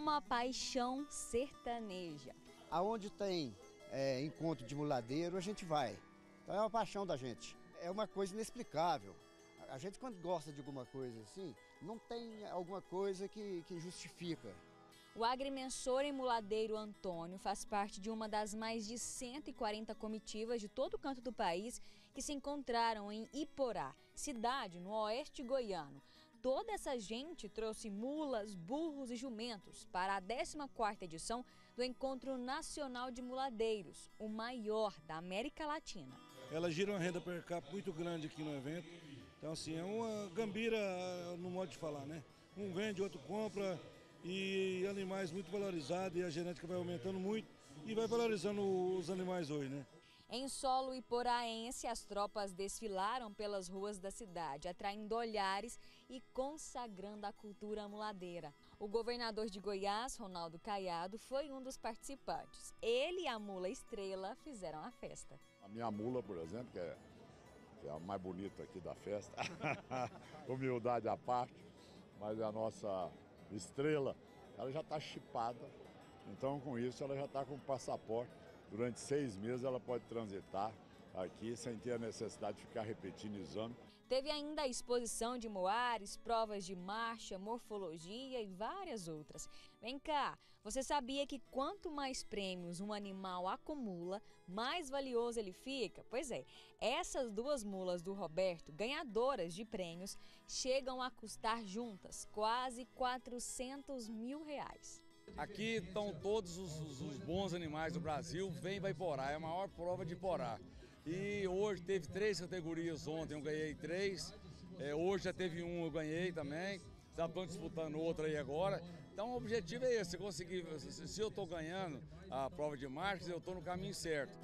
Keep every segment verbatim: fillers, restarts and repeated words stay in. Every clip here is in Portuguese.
uma paixão sertaneja. Aonde tem é, encontro de muladeiro, a gente vai. Então é uma paixão da gente. É uma coisa inexplicável. A gente, quando gosta de alguma coisa assim, não tem alguma coisa que, que justifica. O agrimensor e muladeiro Antônio faz parte de uma das mais de cento e quarenta comitivas de todo o canto do país que se encontraram em Iporá, cidade no oeste goiano. Toda essa gente trouxe mulas, burros e jumentos para a décima quarta edição do Encontro Nacional de Muladeiros, o maior da América Latina. Ela gira uma renda per capita muito grande aqui no evento. Então, assim, é uma gambira no modo de falar, né? Um vende, outro compra, e animais muito valorizados, e a genética vai aumentando muito e vai valorizando os animais hoje, né? Em solo iporaense, as tropas desfilaram pelas ruas da cidade, atraindo olhares e consagrando a cultura muladeira. O governador de Goiás, Ronaldo Caiado, foi um dos participantes. Ele e a mula Estrela fizeram a festa. A minha mula, por exemplo, que é, que é a mais bonita aqui da festa, humildade à parte, mas a nossa Estrela, ela já está chipada, então com isso ela já está com passaporte. Durante seis meses ela pode transitar aqui sem ter a necessidade de ficar repetindo exame. Teve ainda a exposição de moares, provas de marcha, morfologia e várias outras. Vem cá, você sabia que quanto mais prêmios um animal acumula, mais valioso ele fica? Pois é, essas duas mulas do Roberto, ganhadoras de prêmios, chegam a custar juntas quase quatrocentos mil reais. Aqui estão todos os, os, os bons animais do Brasil, vem para Iporá, é a maior prova de Iporá. E hoje teve três categorias, ontem eu ganhei três, é, hoje já teve um, eu ganhei também, já estão disputando outra aí agora. Então o objetivo é esse, conseguir, se, se eu estou ganhando a prova de marcas, eu estou no caminho certo.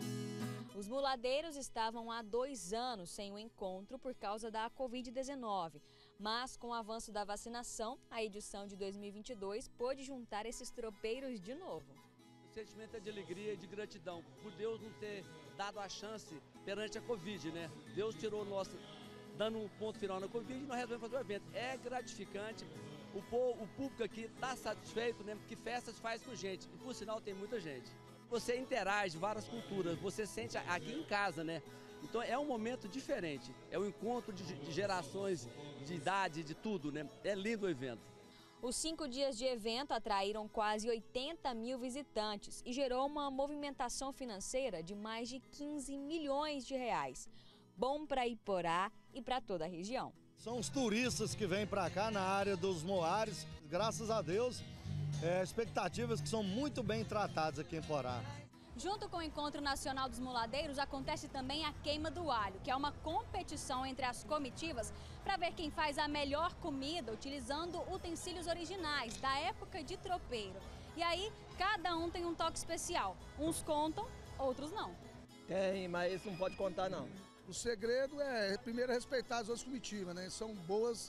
Os muladeiros estavam há dois anos sem o encontro por causa da Covid dezenove, mas com o avanço da vacinação, a edição de dois mil e vinte e dois pôde juntar esses tropeiros de novo. O sentimento é de alegria e de gratidão por Deus nos ter dado a chance perante a Covid, né? Deus tirou o nosso, dando um ponto final na Covid e nós resolvemos fazer o evento. É gratificante, o, povo, o público aqui está satisfeito, né? Porque festas faz com gente e por sinal tem muita gente. Você interage várias culturas, você sente aqui em casa, né? Então é um momento diferente, é um encontro de, de gerações, de idade, de tudo, né? É lindo o evento. Os cinco dias de evento atraíram quase oitenta mil visitantes e gerou uma movimentação financeira de mais de quinze milhões de reais. Bom para Iporá e para toda a região. São os turistas que vêm para cá na área dos moares, graças a Deus. É, expectativas que são muito bem tratadas aqui em Iporá. Junto com o Encontro Nacional dos Muladeiros, acontece também a Queima do Alho, que é uma competição entre as comitivas para ver quem faz a melhor comida utilizando utensílios originais da época de tropeiro. E aí, cada um tem um toque especial. Uns contam, outros não. Tem, mas isso não pode contar, não. O segredo é, primeiro, respeitar as outras comitivas, né? São boas.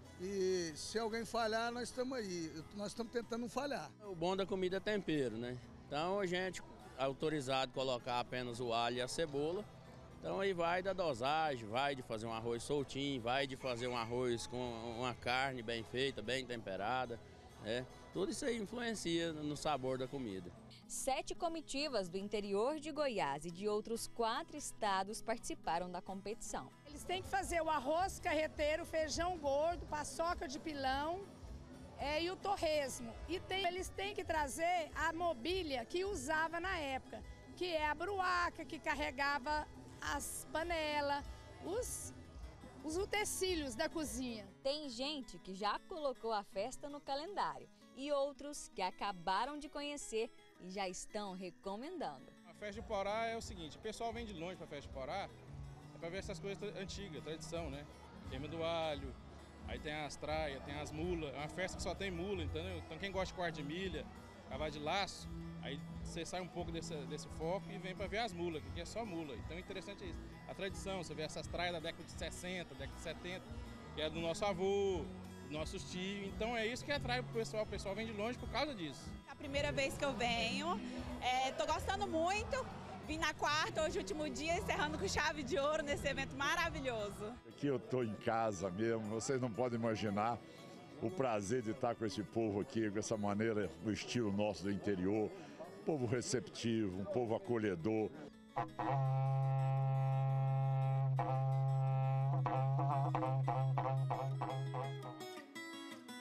E se alguém falhar, nós estamos aí, nós estamos tentando não falhar. O bom da comida é tempero, né? Então a gente é autorizado a colocar apenas o alho e a cebola. Então aí vai da dosagem, vai de fazer um arroz soltinho, vai de fazer um arroz com uma carne bem feita, bem temperada, né? Tudo isso aí influencia no sabor da comida. Sete comitivas do interior de Goiás e de outros quatro estados participaram da competição. Eles têm que fazer o arroz carreteiro, feijão gordo, paçoca de pilão é, e o torresmo. E tem, eles têm que trazer a mobília que usava na época, que é a bruaca, que carregava as panelas, os, os utensílios da cozinha. Tem gente que já colocou a festa no calendário e outros que acabaram de conhecer e já estão recomendando. A festa de Iporá é o seguinte, o pessoal vem de longe para a festa de Iporá é para ver essas coisas antigas, tradição, né? Queima do alho, aí tem as traias, tem as mulas, é uma festa que só tem mula, entendeu? Então quem gosta de quarto de milha, cavalo de laço, aí você sai um pouco desse, desse foco e vem para ver as mulas, que aqui é só mula. Então o interessante é isso, a tradição, você vê essas traias da década de sessenta, década de setenta, que é do nosso avô, nossos tios, então é isso que atrai o pessoal, o pessoal vem de longe por causa disso. É a primeira vez que eu venho, estou gostando muito, vim na quarta, hoje último dia, encerrando com chave de ouro nesse evento maravilhoso. Aqui eu estou em casa mesmo, vocês não podem imaginar o prazer de estar com esse povo aqui, com essa maneira, o estilo nosso do interior, um povo receptivo, um povo acolhedor.